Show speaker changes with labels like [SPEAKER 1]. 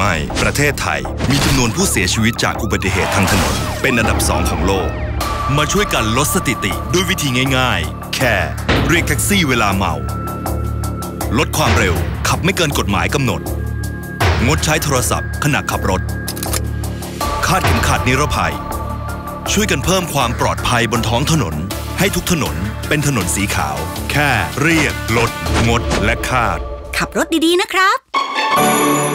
[SPEAKER 1] ไม่ ประเทศไทยมีจำนวนผู้เสียชีวิตจากอุบัติเหตุทางถนนเป็นอันดับ2ของโลกมาช่วยกันลดสถิติด้วยวิธีง่ายๆแค่เรียกแท็กซี่เวลาเมาลดความเร็วขับไม่เกินกฎหมายกำหนดงดใช้โทรศัพท์ขณะขับรถคาดเข็มขัดนิรภัยช่วยกันเพิ่มความปลอดภัยบนท้องถนนให้ทุกถนนเป็นถนนสีขาวแค่เรียกลดงดและคาด
[SPEAKER 2] ขับรถดีๆนะครับ